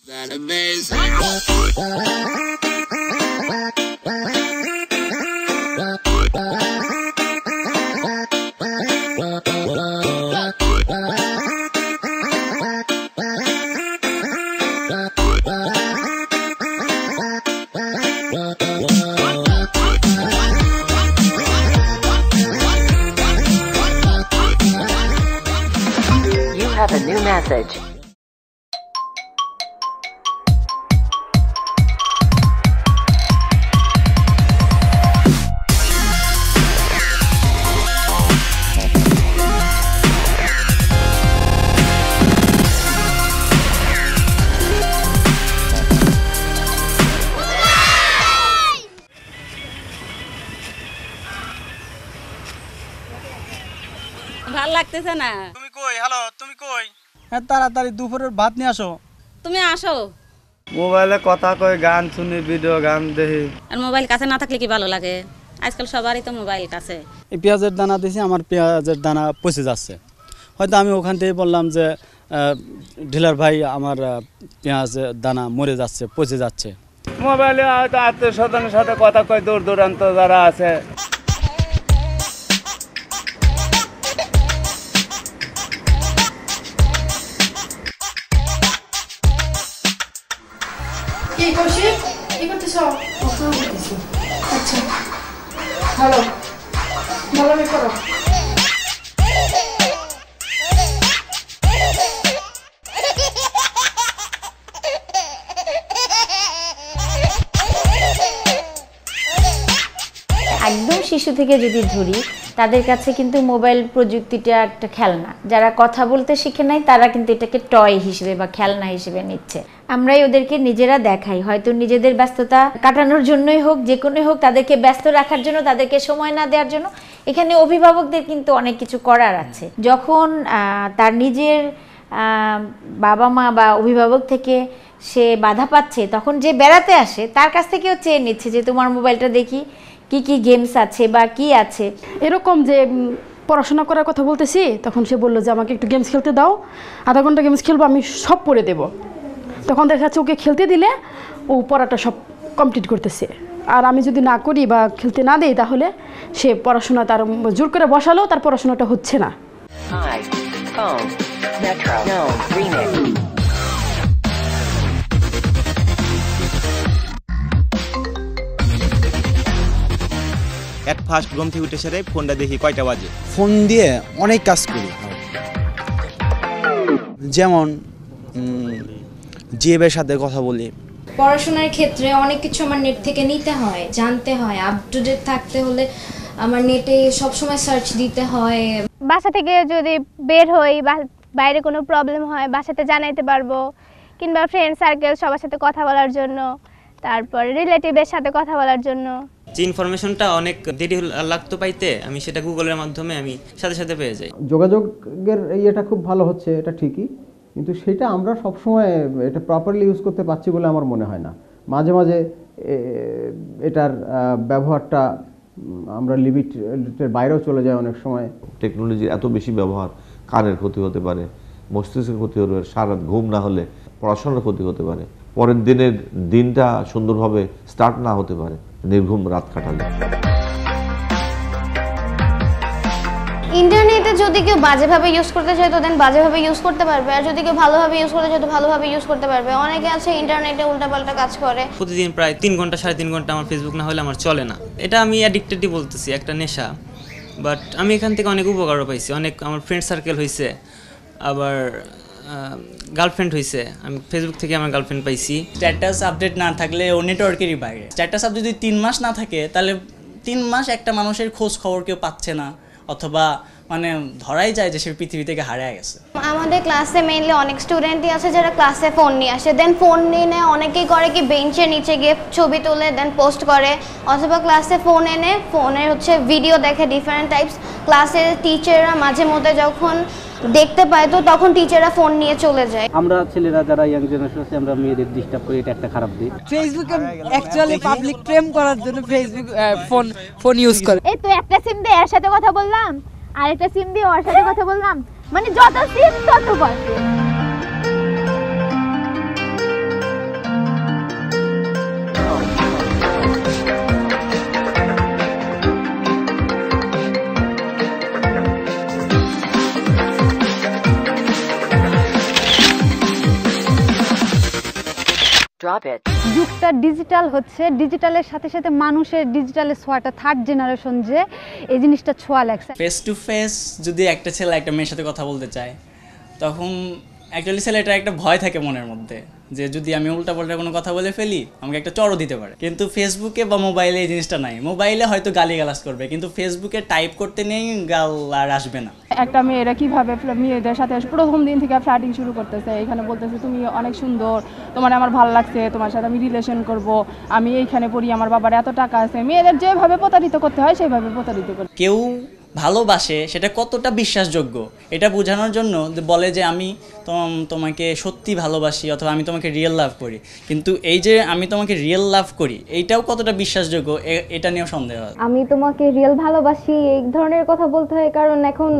Have a new message. ভালো লাগতেছে না। তুমি কই? হ্যালো, তুমি কই? হ্যাঁ, তাড়াতাড়ি দুপুরের ভাত নিয়ে আসো। তুমি আসো। মোবাইলে কথা কই, গান শুনি, ভিডিও গান দেখি। আর মোবাইল কাছে না থাকলে কি ভালো লাগে? আজকাল সবারই তো মোবাইল কাছে। এই পেঁয়াজের দানা দিয়েছি, আমার পেঁয়াজের দানা পচে যাচ্ছে। হয়তো আমি ওখান থেকে বললাম যে ডিলার ভাই, আমার পেঁয়াজের দানা মরে যাচ্ছে, পচে যাচ্ছে। মোবাইলে হয়তো আত্মীয় স্বজনের সাথে কথা কই, দূর দূরান্ত যারা আছে। কি কৌশিক, কি করতেছ? আচ্ছা, ভালো ভালো করো। একদম শিশু থেকে যদি ধরি, তাদের কাছে কিন্তু মোবাইল প্রযুক্তিটা একটা খেলনা। যারা কথা বলতে শিখে নাই তারা কিন্তু এটাকে টয় হিসেবে বা খেলনা হিসেবে নিচ্ছে। আমরাই ওদেরকে নিজেরা দেখাই, হয়তো নিজেদের ব্যস্ততা কাটানোর জন্যই হোক, যে কোনোই হোক, তাদেরকে ব্যস্ত রাখার জন্য, তাদেরকে সময় না দেওয়ার জন্য। এখানে অভিভাবকদের কিন্তু অনেক কিছু করার আছে। যখন তার নিজের বাবা মা বা অভিভাবক থেকে সে বাধা পাচ্ছে, তখন যে বেড়াতে আসে তার কাছ থেকেও চেয়ে নিচ্ছে যে তোমার মোবাইলটা দেখি কি কি গেমস আছে বা কি আছে। এরকম যে পড়াশোনা করার কথা বলতেছি, তখন সে বললো যে আমাকে একটু গেমস খেলতে দাও, আধা ঘন্টা গেমস খেলবো, আমি সব পড়ে দেব। তখন দেখা যাচ্ছে ওকে খেলতে দিলে ও পড়াটা সব কমপ্লিট করতেছে। আর আমি যদি না করি বা খেলতে না দেই, তাহলে সে পড়াশোনা তার জোর করে বসালেও তার পড়াশোনাটা হচ্ছে না। এট ফার্স্ট ঘুম থেকে উঠে সেরে ফোনটা দেখি কয়টা বাজে। ফোন দিয়ে অনেক কাজ করি, যেমন জিএবের সাথে কথা বলি। পড়াশোনার ক্ষেত্রে অনেক কিছু আমার নেট থেকে নিতে হয়, জানতে হয়। আপ টু ডেট থাকতে হলে আমার নেটে সবসময় সার্চ দিতে হয়। বাসা থেকে যদি বের হই বা বাইরে কোনো প্রবলেম হয় বাসাতে জানাইতে পারবো, কিংবা ফ্রেন্ড সার্কেল সবার সাথে কথা বলার জন্য, তারপর রিলেটিভের সাথে কথা বলার জন্য। যে ইনফরমেশনটা অনেক দেরি লাগতো পাইতে, আমি সেটা গুগলের মাধ্যমে আমি সাথে সাথে পেয়ে যাই। যোগাযোগের ইয়েটা খুব ভালো হচ্ছে, এটা ঠিকই, কিন্তু সেটা আমরা সবসময় এটা প্রপারলি ইউজ করতে পারছি বলে আমার মনে হয় না। মাঝে মাঝে এটার ব্যবহারটা আমরা লিমিটের বাইরেও চলে যায় অনেক সময়। টেকনোলজির এত বেশি ব্যবহার কানের ক্ষতি হতে পারে, মস্তিষ্কের ক্ষতি হতে পারে, সারা রাত ঘুম না হলে পড়াশোনার ক্ষতি হতে পারে, পরের দিনের দিনটা সুন্দরভাবে স্টার্ট না হতে পারে নির্ঘুম রাত কাটালে। ইন্টারনেটে যদি কেউ বাজেভাবে ইউজ করতে চায় তো দেন বাজেভাবে ইউজ করতে পারবে, আর যদি কেউ ভালোভাবে ইউজ করতে চায় তো ভালোভাবে ইউজ করতে পারবে। অনেকে আছে ইন্টারনেটে উল্টাপাল্টা কাজ করে। প্রতিদিন প্রায় 3 ঘন্টা 3.5 ঘন্টা আমার ফেসবুক না হলে আমার চলে না। এটা আমি অ্যাডিক্টেডই বলতেছি, একটা নেশা। বাট আমি এখান থেকে অনেক উপকারও পাইছি, অনেক আমার ফ্রেন্ড সার্কেল হয়েছে, আবার গার্লফ্রেন্ড হয়েছে। আমি ফেসবুক থেকে আমার গার্লফ্রেন্ড পাইছি। স্ট্যাটাস আপডেট না থাকলে ও নেটওয়ার্কেরই বাইরে। স্ট্যাটাস আপডেট যদি 3 মাস না থাকে, তাহলে 3 মাস একটা মানুষের খোঁজ খবর কেউ পাচ্ছে না, অথবা মানে ধরাই যায় যে সে পৃথিবী থেকে হারিয়ে গেছে। আমাদের ক্লাসে মেইনলি অনেক স্টুডেন্টই আছে যারা ক্লাসে ফোন নিয়ে আসে, দেন ফোন নিয়ে অনেকেই করে কি বেঞ্চের নিচে গিয়ে ছবি তোলে দেন পোস্ট করে, অথবা ক্লাসে ফোন এনে ফোনের ভিডিও দেখে ডিফারেন্ট টাইপস। ক্লাসে টিচাররা মাঝে মধ্যে যখন দেখতে পায় তো তখন টিচাররা ফোন নিয়ে চলে যায়। আমরা ছেলেরা যারা ইয়াং জেনারেশন আছে আমরা মেয়েদের ডিস্টার্ব করি, এটা একটা খারাপ দিক। ফেসবুকে অ্যাকচুয়ালি পাবলিক প্রেম করার জন্য ফেসবুক ফোন ইউজ করে। এই তো একটা সিম দিয়ে এর সাথে কথা বললাম, আরেকটা সিম দিয়ে ওর সাথে কথা বললাম, মানে যত সিম তত কথা। Drop it. যুগটা ডিজিটাল হচ্ছে, ডিজিটালের সাথে সাথে মানুষের ডিজিটালের ছোঁয়াটা থার্ড জেনারেশন যে এই জিনিসটা ছোঁয়া লাগছে। ফেস টু ফেস যদি একটা ছেলে একটা মেয়ের সাথে কথা বলতে চায়, তখন অ্যাকচুয়ালি ছেলেটার একটা ভয় থাকে মনের মধ্যে যে যদি আমি উল্টাপাল্টা কোনো কথা বলে ফেলি আমাকে একটা চড়ও দিতে পারে। কিন্তু ফেসবুকে বা মোবাইলে এই জিনিসটা নাই। মোবাইলে হয়তো গালিগালাজ করবে, কিন্তু ফেসবুকে টাইপ করতে নেই গাল আর আসবে না। একটা মেয়েরা কিভাবে মেয়েদের সাথে প্রথম দিন থেকে ফ্লার্টিং শুরু করতেছে, এখানে বলতেছে তুমি অনেক সুন্দর, তোমার আমার ভালো লাগছে, তোমার সাথে আমি রিলেশন করব, আমি এইখানে পড়ি, আমার বাবার এত টাকা আছে। মেয়েদের যেভাবে প্রতারিত করতে হয় সেইভাবে প্রতারিত করে। কেউ ভালোবাসে সেটা কতটা বিশ্বাসযোগ্য এটা বোঝানোর জন্য বলে যে আমি তোমাকে সত্যি ভালোবাসি অথবা আমি তোমাকে রিয়েল লাভ করি, কিন্তু এই যে আমি তোমাকে রিয়েল লাভ করি এইটাও কতটা বিশ্বাসযোগ্য এটা নিয়েও সন্দেহ আছে। আমি তোমাকে রিয়েল ভালোবাসি এই ধরনের কথা বলতে হয় কারণ এখন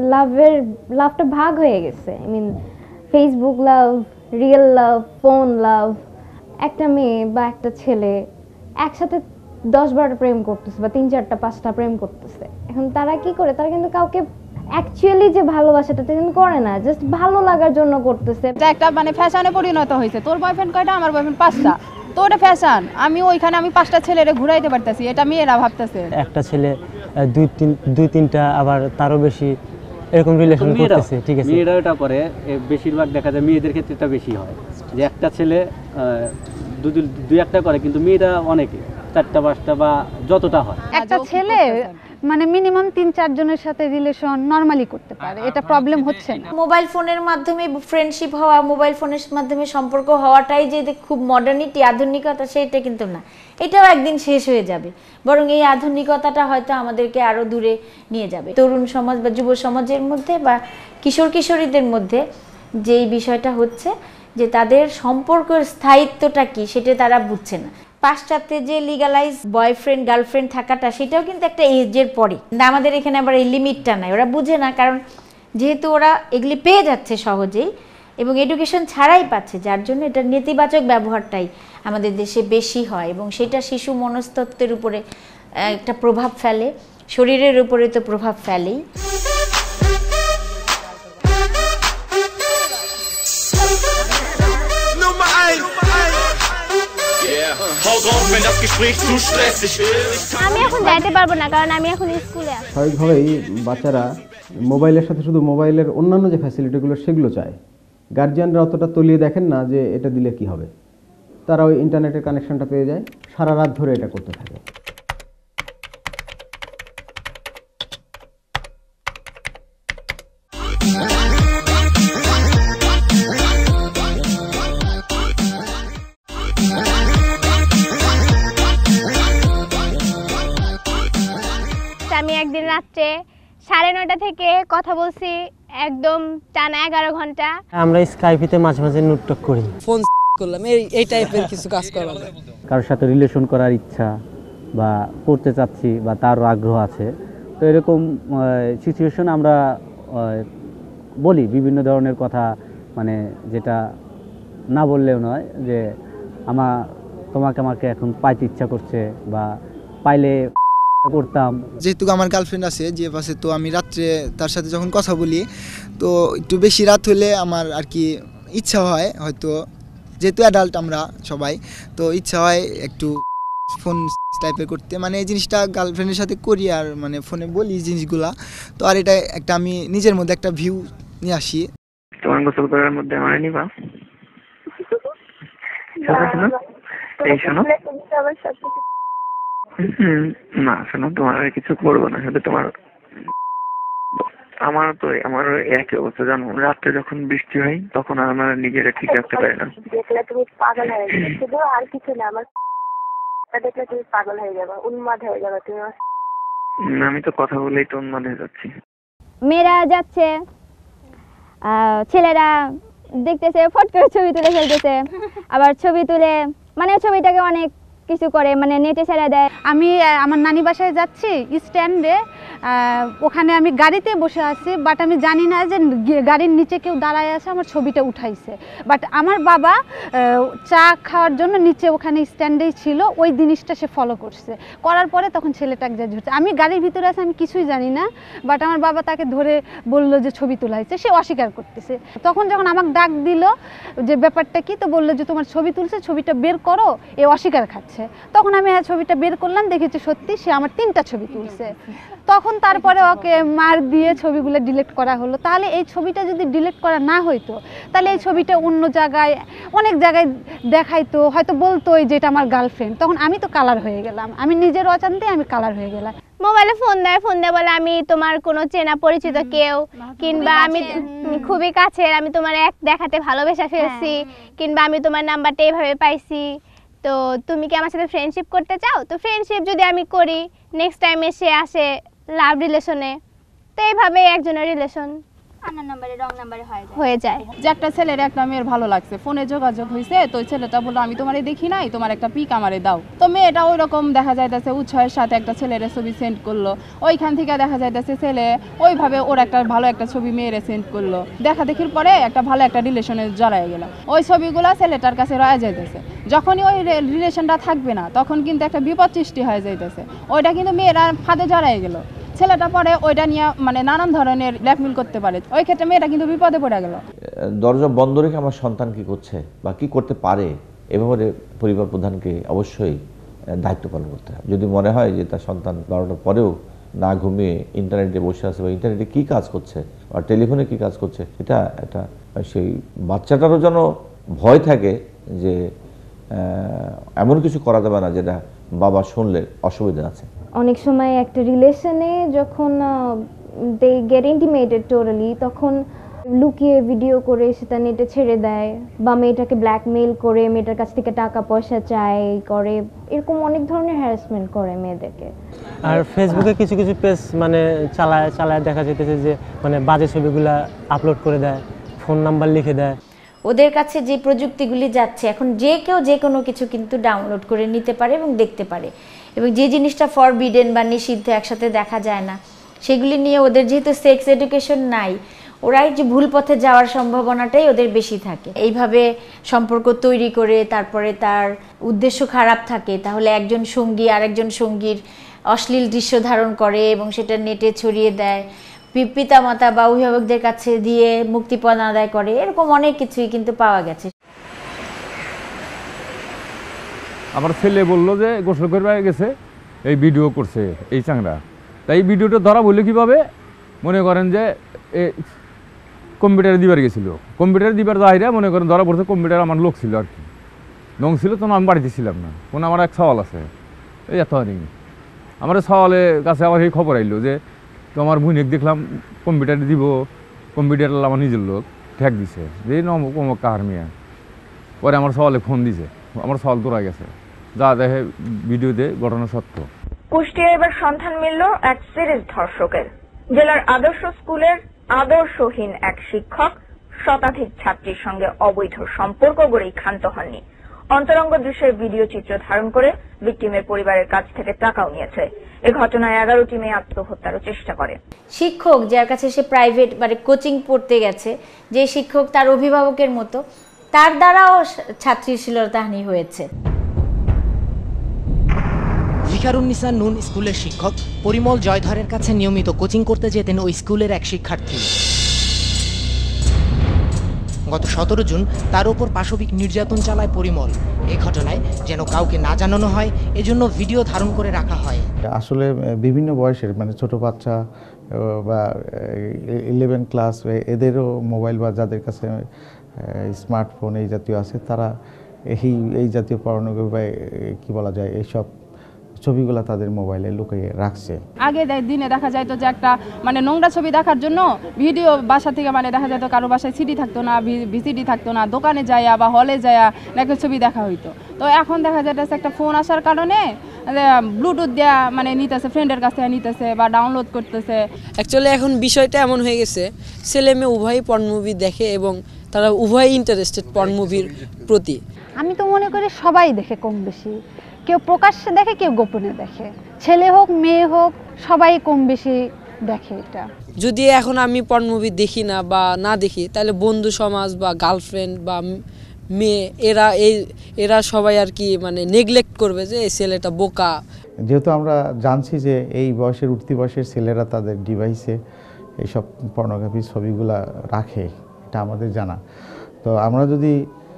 লাভটা ভাগ হয়ে গেছে। I mean Facebook love, real love, phone love. একটা মেয়ে বা একটা ছেলে একসাথে 10-12টা প্রেম করতেছে বা 3-4টা 5টা প্রেম করতেছে। এখন তারা কি করে? তারা কিন্তু কাউকে অ্যাকচুয়ালি যে ভালোবাসাটা কিন্তু করে না, জাস্ট ভালো লাগার জন্য করতেছে। এটা একটা মানে ফ্যাশনে পরিণত হয়েছে। তোর বয়ফ্রেন্ড কয়টা, আমার বয়ফ্রেন্ড 5টা, তো ওটা ফ্যাশন। আমি ওইখানে আমি 5টা ছেলেরে ঘুরাইতে পারতেছি, এটা মেয়েরা ভাবতেছে। একটা ছেলে 2-3টা আবার তারও বেশি এরকম রিলেশন করতেছে, ঠিক আছে। মেয়েরা এটা করে, বেশিরভাগ দেখা যায় মেয়েদের ক্ষেত্রে এটা বেশি হয় যে একটা ছেলে 2-1টা করে, কিন্তু মেয়েরা অনেকে 4টা-5টা বা যতটা হয়। একটা ছেলে মানে মিনিমাম 3-4 জনের সাথে রিলেশন নরমালি করতে পারে, এটা প্রবলেম হচ্ছে না। মোবাইল ফোনের মাধ্যমে ফ্রেন্ডশিপ হওয়া, মোবাইল ফোনের মাধ্যমে সম্পর্ক হওয়াটাই যে খুব মডার্নিটি, আধুনিকতা, সেটা কিন্তু না। এটাও একদিন শেষ হয়ে যাবে, বরং এই আধুনিকতাটা হয়তো আমাদেরকে আরও দূরে নিয়ে যাবে। তরুণ সমাজ বা যুব সমাজের মধ্যে বা কিশোর কিশোরীদের মধ্যে যেই বিষয়টা হচ্ছে যে তাদের সম্পর্কের স্থায়িত্বটা কি সেটা তারা বুঝছে না। পাশ্চাত্যে যে লিগালাইজ বয়ফ্রেন্ড গার্লফ্রেন্ড থাকাটা সেটাও কিন্তু একটা এজের পরে, আমাদের এখানে আবার এই লিমিটটা নাই। ওরা বুঝে না, কারণ যেহেতু ওরা এগুলি পেয়ে যাচ্ছে সহজেই এবং এডুকেশন ছাড়াই পাচ্ছে, যার জন্য এটার নেতিবাচক ব্যবহারটাই আমাদের দেশে বেশি হয় এবং সেটা শিশু মনস্তত্ত্বের উপরে একটা প্রভাব ফেলে, শরীরের উপরে তো প্রভাব ফেলেই। আমি এখন যাইতে পারবো না, কারণ আমি এখন স্কুলে আছি। স্বাভাবিকভাবেই বাচ্চারা মোবাইলের সাথে শুধু মোবাইলের অন্যান্য যে ফ্যাসিলিটিগুলো সেগুলো চায়। গার্জিয়ানরা অতটা তলিয়ে দেখেন না যে এটা দিলে কি হবে। তারা ওই ইন্টারনেটের কানেকশনটা পেয়ে যায়, সারা রাত ধরে এটা করতে থাকে। আমি একদিন রাত্রে 9:30 থেকে কথা বলছি একদম টানা 11 ঘন্টা। আমরা স্কাইপিতে মাঝে মাঝে নোটটক করি, ফোন করলাম, এই টাইপের কিছু কাজ করা যায়। কারোর সাথে রিলেশন করার ইচ্ছা বা করতে চাচ্ছি বা তারও আগ্রহ আছে, তো এরকম সিচুয়েশন আমরা বলি বিভিন্ন ধরনের কথা, মানে যেটা না বললেও নয় যে আমাকে এখন পাইতে ইচ্ছা করছে বা পাইলে করতাম। যেহেতু আমার গার্লফ্রেন্ড আছে যে পাশে, তো আমি রাত্রে তার সাথে যখন কথা বলি তো একটু বেশি রাত হলে আমার আর কি ইচ্ছা হয়, হয়তো যেহেতু অ্যাডাল্ট আমরা সবাই, তো ইচ্ছা হয় একটু ফোন টাইপের করতে। মানে এই জিনিসটা গার্লফ্রেন্ডের সাথে করি আর মানে ফোনে বলি জিনিসগুলা। তো আর এটা একটা আমি নিজের মধ্যে একটা ভিউ নিয়ে আসি। তোমার গোসল করার মধ্যে আমার নিবা এই শোনো না, শোনো তোমার কিছু করবো না, শুধু তোমার আমার একই অবস্থা জানো। রাত্রে যখন বৃষ্টি হয় তখন আমার নিজেরা ঠিক রাখতে পারি না। দেখলে তুমি পাগল হয়ে যাবে, শুধু আর কিছু না, আমার দেখলে তুমি পাগল হয়ে যাবে, উন্মাদ হয়ে যাবে তুমি। আমি তো কথা বলেই তো উন্মাদ হয়ে যাচ্ছি। মেয়েরা যাচ্ছে, ছেলেরা দেখতেছে, ফট করে ছবি তুলে ফেলতেছে, আবার ছবি তুলে মানে ছবিটাকে অনেক কিছু করে, মানে নেটে ছেড়ে দেয়। আমি আমার নানি বাসায় যাচ্ছি, স্ট্যান্ডে ওখানে আমি গাড়িতে বসে আছি, বাট আমি জানি না যে গাড়ির নিচে কেউ দাঁড়ায় আছে আমার ছবিটা উঠাইছে। বাট আমার বাবা চা খাওয়ার জন্য নিচে ওখানে স্ট্যান্ডেই ছিল, ওই জিনিসটা সে ফলো করছে, করার পরে তখন ছেলেটা একজাজ হচ্ছে। আমি গাড়ির ভিতরে আছি, আমি কিছুই জানি না, বাট আমার বাবা তাকে ধরে বললো যে ছবি তোলা হয়েছে, সে অস্বীকার করতেছে। তখন যখন আমাকে ডাক দিল যে ব্যাপারটা কি, তো বললো যে তোমার ছবি তুলছে, ছবিটা বের করো, এ অস্বীকার খাচ্ছে। তখন আমি ছবিটা বের করলাম, দেখেছি সত্যি সে আমার 3টা ছবি তুলছে। তখন তারপরে ওকে মার দিয়ে ছবিগুলো ডিলিট করা হলো। তাহলে এই ছবিটা যদি ডিলিট করা না হইতো, তাহলে এই ছবিটা অন্য জায়গায় অনেক জায়গায় দেখাইতো, হয়তো বলতোই যে এটা আমার গার্লফ্রেন্ড, তখন আমি তো কালার হয়ে গেলাম, আমি নিজের অজান্তে আমি কালার হয়ে গেলাম। মোবাইলে ফোন দেয় বলে আমি তোমার কোনো চেনা পরিচিত কেউ, কিংবা আমি খুবই কাছের, আমি তোমার এক দেখাতে ভালোবেসে ফেলছি, কিংবা আমি তোমার নাম্বারটা এইভাবে পাইছি, তো তুমি কি আমার সাথে ফ্রেন্ডশিপ করতে চাও? তো ফ্রেন্ডশিপ যদি আমি করি, নেক্সট টাইমে সে আসে লাভ রিলেশনে, তো এইভাবে একজনের রিলেশন আমার নাম্বারে রং নাম্বারে হয়ে যায়। যে একটা ছেলের একটা মেয়ের ভালো লাগছে, ফোনে যোগাযোগ হয়েছে, তো ওই ছেলেটা বললো আমি তোমারে দেখি নাই, তোমার একটা পিক আমারে দাও। তো মেয়েটা ওই রকম দেখা যাইতেছে উৎসাহের সাথে একটা ছেলের ছবি সেন্ড করলো, ওইখান থেকে দেখা যাইতেছে ছেলে ওইভাবে ওর একটা ভালো একটা ছবি মেয়েরে সেন্ড করলো, দেখা দেখির পরে একটা ভালো একটা রিলেশনে জড়াই গেল। ওই ছবিগুলো ছেলেটার কাছে রয়ে যাইতেছে, যখনই ওই রিলেশনটা থাকবে না তখন কিন্তু একটা বিপদ সৃষ্টি হয়ে যাইতেছে, ওইটা কিন্তু মেয়েরা ফাঁদে জড়াই গেল। ছেলেটা পরে ওইটা নিয়ে মানে নানান ধরনের ব্ল্যাকমেল করতে পারে, ওই ক্ষেত্রে মেয়েটা কিন্তু বিপদে পড়ে গেল। দরজা বন্ধ রেখে আমার সন্তান কি করছে বা কি করতে পারে, এ ব্যাপারে পরিবার প্রধানকে অবশ্যই দায়িত্ব পালন করতে হবে। যদি মনে হয় যে তার সন্তান 12টার পরেও না ঘুমিয়ে ইন্টারনেটে বসে আছে বা ইন্টারনেটে কী কাজ করছে বা টেলিফোনে কী কাজ করছে, এটা একটা সেই বাচ্চাটারও যেন ভয় থাকে যে এমন কিছু করা যাবে না যেটা বাবা শুনলে অসুবিধা আছে। অনেক সময় একটা রিলেশনে যখন দে গেট ইন্টিমেটেড টোটালি, তখন লুকিয়ে ভিডিও করে সেটা নেটে ছেড়ে দেয়, বা মেয়েটাকে ব্ল্যাকমেইল করে মেয়েটার কাছ থেকে টাকা পয়সা চায় করে, এরকম অনেক ধরনের হ্যারাসমেন্ট করে মেয়েদেরকে। আর ফেসবুকে কিছু কিছু পেজ মানে চালায় দেখা যেতেছে যে মানে বাজে ছবিগুলা আপলোড করে দেয়, ফোন নাম্বার লিখে দেয়। ওদের কাছে যে প্রযুক্তিগুলি যাচ্ছে, এখন যে কেউ যে কোনো কিছু কিন্তু ডাউনলোড করে নিতে পারে এবং দেখতে পারে, এবং যে জিনিসটা ফরবিডেন বা নিষিদ্ধ একসাথে দেখা যায় না, সেগুলি নিয়ে ওদের যেহেতু সেক্স এডুকেশন নাই, ওরাই যে ভুল পথে যাওয়ার সম্ভাবনাটাই ওদের বেশি থাকে। এইভাবে সম্পর্ক তৈরি করে তারপরে তার উদ্দেশ্য খারাপ থাকে, তাহলে একজন সঙ্গী আরেকজন সঙ্গীর অশ্লীল দৃশ্য ধারণ করে এবং সেটা নেটে ছড়িয়ে দেয়, পিতামাতা বা অভিভাবকদের কাছে দিয়ে মুক্তিপণ আদায় করে, এরকম অনেক কিছুই কিন্তু পাওয়া গেছে। আমার ছেলে বললো যে গোসল করে গেছে, এই ভিডিও করছে এই চাংড়া, তাই এই ভিডিওটা ধরা বললে কীভাবে, মনে করেন যে কম্পিউটারে দিবার গেছিল, কম্পিউটারে দিবার যাইরা মনে করেন ধরা পড়ছে, কম্পিউটার আমার লোক ছিল আর কি, নং ছিল, তখন আমি বাড়িতে ছিলাম না, কোনো আমার এক সওয়াল আছে এই এত আমার সওয়ালের কাছে আমার এই খবর আইলো যে তোমার ভুইনেক দেখলাম কম্পিউটারে দিব, কম্পিউটার আমার নিজের লোক ঠেক দিছে যে নমক অমক কাহার মিয়া। পরে আমার সওয়ালে ফোন দিছে, আমার সওয়াল দৌড়া গেছে, যা দেখে ভিডিওতে ঘটনা সত্য। কুষ্টিয়ায় এবার সন্ধান মিলল এক সিরিজ ধর্ষকের। জেলার আদর্শ স্কুলের আদর্শহীন এক শিক্ষক শতাধিক ছাত্রীর সঙ্গে অবৈধ সম্পর্ক গড়েই ক্ষান্ত হননি। অন্তরঙ্গ দৃশ্যের ভিডিও চিত্র ধারণ করে ভিকটিমের পরিবারের কাছ থেকে টাকাও নিয়েছে। এ ঘটনায় 11টি মেয়ে আত্মহত্যারও চেষ্টা করে। শিক্ষক যার কাছে সে প্রাইভেট মানে কোচিং পড়তে গেছে, যে শিক্ষক তার অভিভাবকের মতো, তার দ্বারাও ছাত্রীর শ্লীলতাহানি হয়েছে। ভিকারুন্নিসা নুন স্কুলের শিক্ষক পরিমল জয়ধরের কাছে নিয়মিত কোচিং করতে যেতেন ওই স্কুলের এক শিক্ষার্থী। গত 17 জুন তার উপর পাশবিক নির্যাতন চালায় পরিমল। এই ঘটনায় যেন কাউকে না জানানো হয়, এজন্য ভিডিও ধারণ করে রাখা হয়। আসলে বিভিন্ন বয়সের মানে ছোট বাচ্চা বা 11 ক্লাস এদেরও মোবাইল বা যাদের কাছে স্মার্টফোন এই জাতীয় আছে, তারা এই জাতীয় পর্নোগ্রাফি বা কী বলা যায় এইসব ছবিগুলো তাদের মোবাইলে লুকিয়ে রাখছে। আগে দিনে দেখা যাইতো যে একটা মানে নোংরা ছবি দেখার জন্য ভিডিও বাসা থেকে মানে দেখা যেত, কারো বাসায় সিডি থাকতো না, ভিসিডি থাকতো না, দোকানে যায়া বা হলে যায়া একটা ছবি দেখা হইতো। তো এখন দেখা যাইতেছে একটা ফোন আসার কারণে ব্লুটুথ দেয়া মানে নিতেছে, ফ্রেন্ডের কাছ থেকে নিতেছে বা ডাউনলোড করতেছে। অ্যাকচুয়ালি এখন বিষয়টা এমন হয়ে গেছে, ছেলে মেয়ে উভয়ই পর্ন মুভি দেখে এবং তারা উভয়ই ইন্টারেস্টেড পর্ন মুভির প্রতি। আমি তো মনে করি সবাই দেখে কম বেশি, কেউ প্রকাশ্যে দেখে কেউ গোপনে দেখে, ছেলে হোক মেয়ে হোক সবাই কম বেশি দেখে এটা। যদি এখন আমি পর্ন মুভি দেখি না বা না দেখি, তাহলে বন্ধু সমাজ বা গার্লফ্রেন্ড বা মেয়ে এরা সবাই আর কি মানে নেগলেক্ট করবে যে এই ছেলেটা বোকা। যেহেতু আমরা জানছি যে এই বয়সের উঠতি বয়সের ছেলেরা তাদের ডিভাইসে এইসব পর্নোগ্রাফি ছবিগুলা রাখে, এটা আমাদের জানা। তো আমরা যদি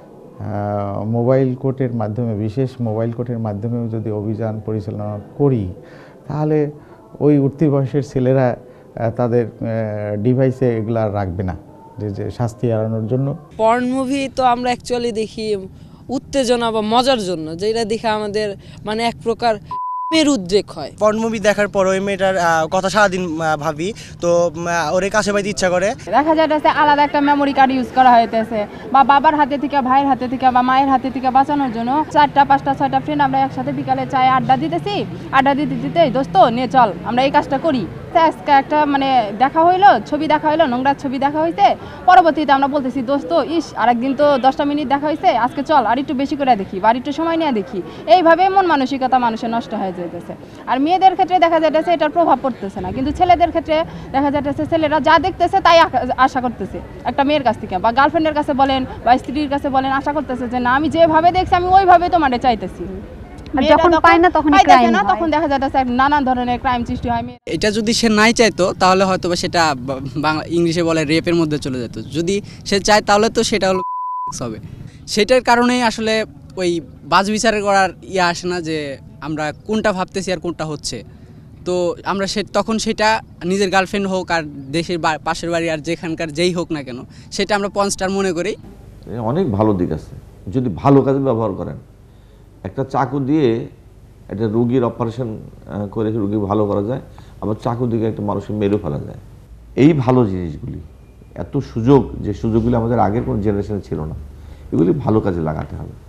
মোবাইল কোর্টের মাধ্যমে, বিশেষ মোবাইল কোর্টের মাধ্যমেও যদি অভিযান পরিচালনা করি, তাহলে ওই উঠতি বয়সের ছেলেরা তাদের ডিভাইসে এগুলা রাখবে না, যে শাস্তি এড়ানোর জন্য। পর্ন মুভি তো আমরা অ্যাকচুয়ালি দেখি উত্তেজনা বা মজার জন্য, যেটা দেখে আমাদের মানে এক প্রকার উদ্রেক হয়। পর্ন মুভি দেখার পর ওই মেয়েটার কথা সারাদিন ভাবি, তো ওর কাছে পাইতে ইচ্ছা করে। দেখা যাচ্ছে আলাদা একটা মেমোরি কার্ড ইউজ করা হইতেছে, বা বাবার হাতে থেকে, ভাইয়ের হাতে থেকে বা মায়ের হাতে থেকে বাঁচানোর জন্য 4টা 5টা 6টা ফ্রেন্ড আমরা একসাথে বিকালে চায়ে আড্ডা দিতেছি। আড্ডা দিতে দোস্ত নিয়ে চল আমরা এই কাজটা করি। আজকে একটা মানে দেখা হইলো, ছবি দেখা হইলো, নোংরা ছবি দেখা হইছে, পরবর্তীতে আমরা বলতেছি দোস্ত ইস আরেকদিন তো 10টা মিনিট দেখা হয়েছে, আজকে চল আর একটু বেশি করে দেখি বা আর একটু সময় নিয়ে দেখি। এইভাবে মন মানসিকতা মানুষের নষ্ট হয়ে যেতেছে। আর মেয়েদের ক্ষেত্রে দেখা যাচ্ছে এটার প্রভাব পড়তেছে না, কিন্তু ছেলেদের ক্ষেত্রে দেখা যাচ্ছে ছেলেরা যা দেখতেছে তাই আশা করতেছে একটা মেয়ের কাছ থেকে, বা গার্লফ্রেন্ডের কাছে বলেন বা স্ত্রীর কাছে বলেন, আশা করতেছে যে না আমি যেভাবে দেখছি আমি ওইভাবে তোমাদের চাইতেছি। যখন পায় না তখন তখন দেখা যাচ্ছে নানান ধরনের ক্রাইম সৃষ্টি হয়। এটা যদি সে নাই চাইতো তাহলে হয়তো বা সেটা বাংলা ইংলিশে বলে রেপের মধ্যে চলে যেত। যদি সে চায় তাহলে তো সেটা হলো হবে। সেটার কারণেই আসলে ওই বাজ বিচার করার আসে না যে আমরা কোনটা ভাবতেছি আর কোনটা হচ্ছে। তো আমরা তখন সেটা নিজের গার্লফ্রেন্ড হোক আর দেশের পাশের বাড়ি আর যেখানকার যেই হোক না কেন, সেটা আমরা 5 স্টার মনে করি। অনেক ভালো দিক আছে যদি ভালো কাজে ব্যবহার করেন। একটা চাকু দিয়ে একটা রোগীর অপারেশন করে রোগী ভালো করা যায়, আবার চাকু দিয়ে একটা মানুষকে মেরেও ফেলা যায়। এই ভালো জিনিসগুলি, এত সুযোগ, যে সুযোগগুলি আমাদের আগের কোনো জেনারেশনে ছিল না, এগুলি ভালো কাজে লাগাতে হবে।